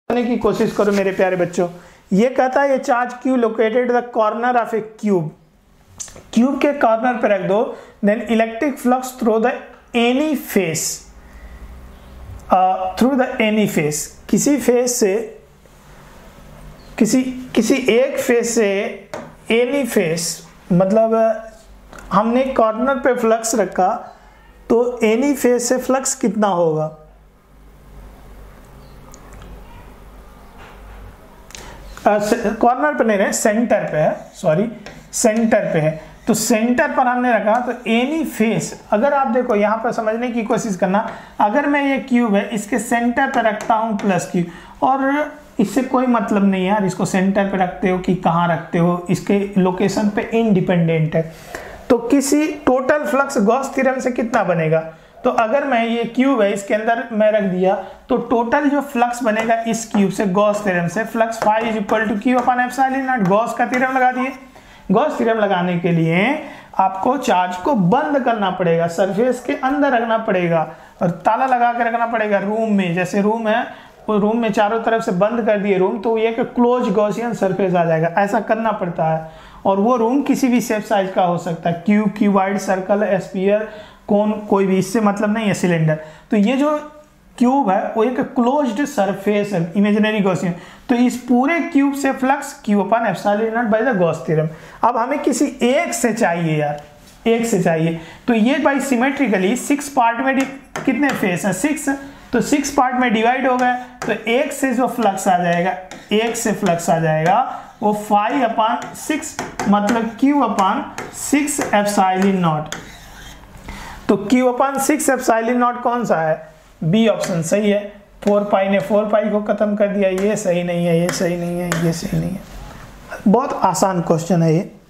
की कोशिश करो मेरे प्यारे बच्चों। ये कहता है ये charge q located the corner of a cube, cube के कॉर्नर पे रख दो, then electric flux through the any face, through the any face, किसी फेस से किसी एक फेस से एनी फेस, मतलब हमने कॉर्नर पे फ्लक्स रखा तो एनी फेस से फ्लक्स कितना होगा। कॉर्नर पे नहीं है, सेंटर पे है, सॉरी सेंटर पे है, तो सेंटर पर हमने रखा तो एनी फेस, अगर आप देखो यहाँ पर समझने की कोशिश करना, अगर मैं ये क्यूब है इसके सेंटर पे रखता हूँ प्लस क्यू, और इससे कोई मतलब नहीं है यार इसको सेंटर पे रखते हो कि कहाँ रखते हो, इसके लोकेशन पे इंडिपेंडेंट है। तो किसी टोटल फ्लक्स गॉस थ्योरम से कितना बनेगा, तो अगर मैं ये क्यूब है इसके अंदर मैं रख दिया तो टोटल जो फ्लक्स बनेगा इस क्यूब से गॉस थ्योरम से, flux phi is equal to q upon epsilon not, Gauss का थ्योरम लगा दिए। गॉस थ्योरम लगाने के लिए आपको चार्ज को बंद करना पड़ेगा, सरफेस के अंदर रखना पड़ेगा और ताला लगा के रखना पड़ेगा रूम में, जैसे रूम है वो रूम में चारों तरफ से बंद कर दिए रूम, तो ये कि क्लोज गॉसियन सरफेस आ जाएगा, ऐसा करना पड़ता है। और वो रूम किसी भी शेप साइज का हो सकता है, cube, cuboid, circle, sphere, cone, कोई भी, इससे मतलब नहीं है सिलेंडर। तो ये जो क्यूब है वो एक क्लोज्ड सरफेस है, इमेजिनरी गॉसियन, तो इस पूरे क्यूब से flux q upon epsilon not by the Gauss theorem. अब हमें किसी एक से चाहिए यार, एक से चाहिए, तो ये बाई सिमेट्रिकली 6 पार्ट में कितने फेस हैं, 6, तो 6 पार्ट में डिवाइड हो गए, तो एक से जो फ्लक्स आ जाएगा, एक से फ्लक्स आ जाएगा वो 5/6 मतलब क्यू अपॉन 6 एप्सिलॉन नॉट। तो क्यू अपॉन 6 एप्सिलॉन नॉट कौन सा है, बी ऑप्शन सही है। 4 पाई ने 4 पाई को खत्म कर दिया, ये सही नहीं है, ये सही नहीं है, ये सही नहीं है। बहुत आसान क्वेश्चन है ये।